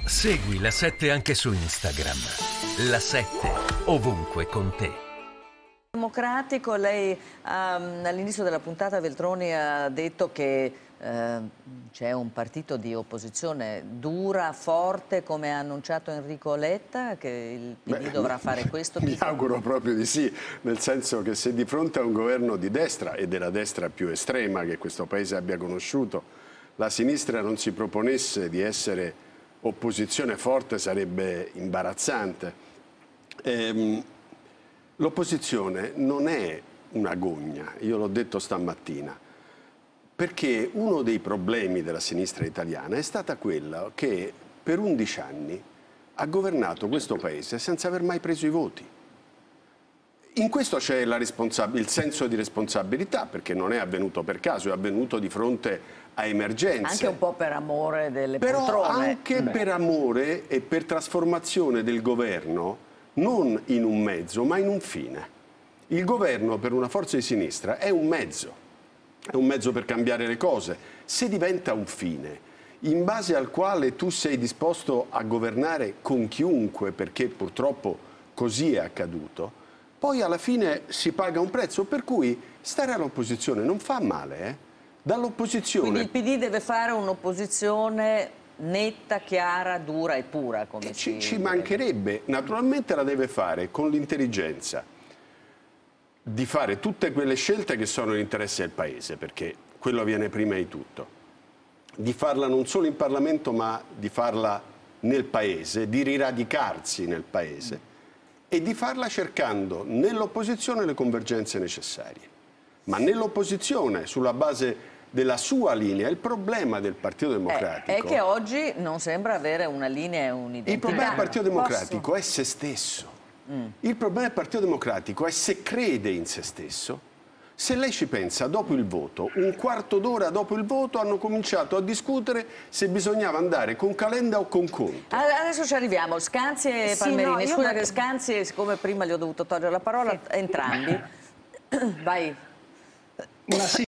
Segui La 7 anche su Instagram. La 7 ovunque con te. Democratico, lei all'inizio della puntata Veltroni ha detto che c'è un partito di opposizione dura, forte, come ha annunciato Enrico Letta, che il PD dovrà fare questo. Mi auguro proprio di sì, nel senso che se di fronte a un governo di destra e della destra più estrema che questo Paese abbia conosciuto, la sinistra non si proponesse di essere opposizione forte sarebbe imbarazzante. L'opposizione non è una gogna, io l'ho detto stamattina, perché uno dei problemi della sinistra italiana è stata quella che per 11 anni ha governato questo Paese senza aver mai preso i voti. In questo c'è il senso di responsabilità, perché non è avvenuto per caso, è avvenuto di fronte a emergenze. Anche un po' per amore delle Però poltrone. anche per amore e per trasformazione del governo, non in un mezzo, ma in un fine. Il governo per una forza di sinistra è un mezzo per cambiare le cose. Se diventa un fine, in base al quale tu sei disposto a governare con chiunque, perché purtroppo così è accaduto, poi alla fine si paga un prezzo, per cui stare all'opposizione non fa male, Dall'opposizione... Quindi il PD deve fare un'opposizione netta, chiara, dura e pura, come ci mancherebbe. Naturalmente la deve fare con l'intelligenza di fare tutte quelle scelte che sono nell'interesse del Paese, perché quello viene prima di tutto. Di farla non solo in Parlamento, ma di farla nel Paese, di riradicarsi nel Paese e di farla cercando nell'opposizione le convergenze necessarie. Ma nell'opposizione, sulla base della sua linea, il problema del Partito Democratico... È che oggi non sembra avere una linea e un'identità. Il problema del Partito Democratico è se stesso. Il problema del Partito Democratico è se crede in se stesso. Se lei ci pensa, dopo il voto, un quarto d'ora dopo il voto, hanno cominciato a discutere se bisognava andare con Calenda o con Conte. Adesso ci arriviamo. Scanzi e Palmerini. No, Scusa che Scanzi, siccome prima gli ho dovuto togliere la parola, entrambi. Vai.